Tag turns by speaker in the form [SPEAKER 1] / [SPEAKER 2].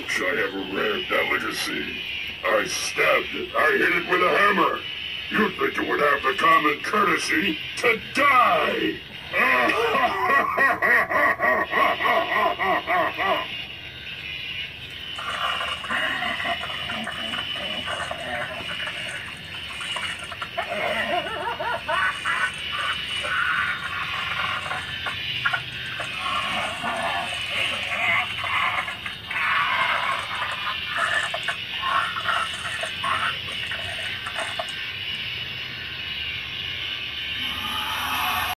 [SPEAKER 1] Perhaps I have a rare delicacy. I stabbed it. I hit it with a hammer. You'd think it would have the common courtesy to die!